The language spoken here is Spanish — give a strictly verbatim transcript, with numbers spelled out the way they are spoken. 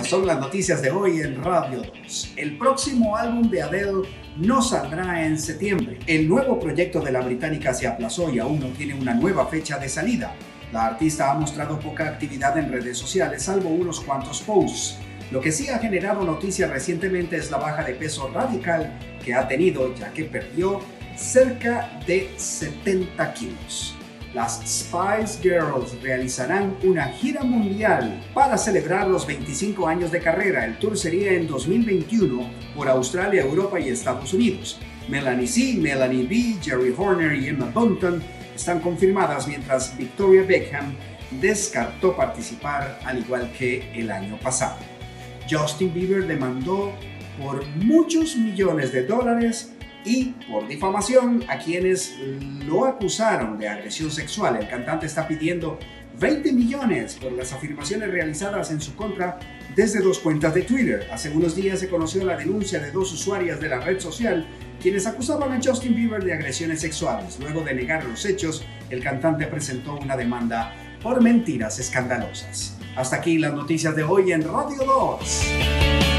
son las noticias de hoy en Radio dos. El próximo álbum de Adele no saldrá en septiembre. El nuevo proyecto de la británica se aplazó y aún no tiene una nueva fecha de salida. La artista ha mostrado poca actividad en redes sociales, salvo unos cuantos posts. Lo que sí ha generado noticia recientemente es la baja de peso radical que ha tenido, ya que perdió cerca de setenta kilos. Las Spice Girls realizarán una gira mundial para celebrar los veinticinco años de carrera. El tour sería en dos mil veintiuno por Australia, Europa y Estados Unidos. Melanie C, Melanie B, Jerry Horner y Emma Bunton están confirmadas, mientras Victoria Beckham descartó participar al igual que el año pasado. Justin Bieber demandó por muchos millones de dólares y por difamación a quienes lo acusaron de agresión sexual. El cantante está pidiendo veinte millones por las afirmaciones realizadas en su contra desde dos cuentas de Twitter. Hace unos días se conoció la denuncia de dos usuarias de la red social quienes acusaban a Justin Bieber de agresiones sexuales. Luego de negar los hechos, el cantante presentó una demanda por mentiras escandalosas. Hasta aquí las noticias de hoy en Radio dos.